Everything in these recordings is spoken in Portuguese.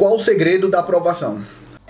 Qual o segredo da aprovação?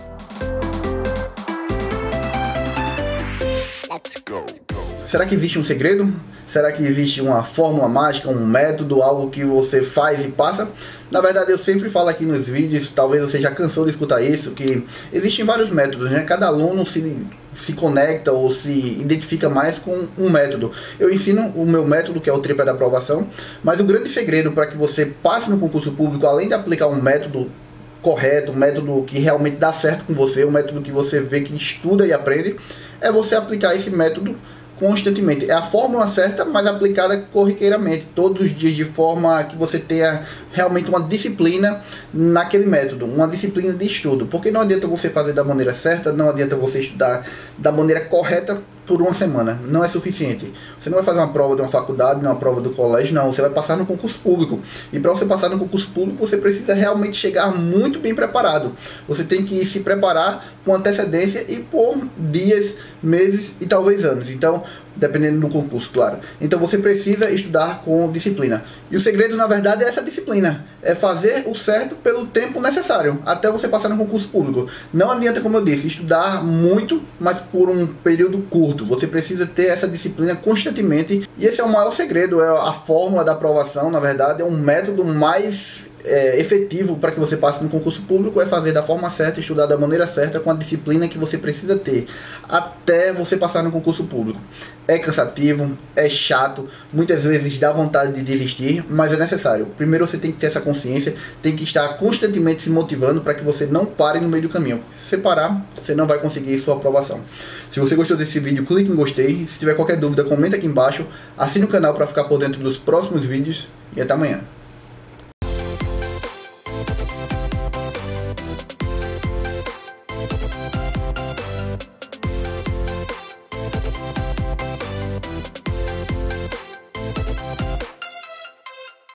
Será que existe um segredo? Será que existe uma fórmula mágica, um método, algo que você faz e passa? Na verdade, eu sempre falo aqui nos vídeos, talvez você já cansou de escutar isso, que existem vários métodos, né? Cada aluno se conecta ou se identifica mais com um método. Eu ensino o meu método, que é o tripé da aprovação, mas o grande segredo para que você passe no concurso público, além de aplicar um método correto, um método que realmente dá certo com você, um método que você vê que estuda e aprende, é você aplicar esse método constantemente. É a fórmula certa, mas aplicada corriqueiramente, todos os dias, de forma que você tenha realmente uma disciplina naquele método, uma disciplina de estudo. Porque não adianta você fazer da maneira certa, não adianta você estudar da maneira correta por uma semana, não é suficiente. Você não vai fazer uma prova de uma faculdade, uma prova do colégio, não, você vai passar no concurso público. E para você passar no concurso público, você precisa realmente chegar muito bem preparado. Você tem que se preparar com antecedência e por dias, meses e talvez anos. Então, dependendo do concurso, claro. Então você precisa estudar com disciplina. E o segredo, na verdade, é essa disciplina. É fazer o certo pelo tempo necessário, até você passar no concurso público. Não adianta, como eu disse, estudar muito, mas por um período curto. Você precisa ter essa disciplina constantemente. E esse é o maior segredo, é a fórmula da aprovação, na verdade, é um método mais efetivo para que você passe no concurso público, é fazer da forma certa, estudar da maneira certa, com a disciplina que você precisa ter até você passar no concurso público. É cansativo, é chato, muitas vezes dá vontade de desistir, mas é necessário. Primeiro você tem que ter essa consciência, tem que estar constantemente se motivando para que você não pare no meio do caminho. Se você parar, você não vai conseguir sua aprovação. Se você gostou desse vídeo, clique em gostei. Se tiver qualquer dúvida, comenta aqui embaixo, assine o canal para ficar por dentro dos próximos vídeos e até amanhã.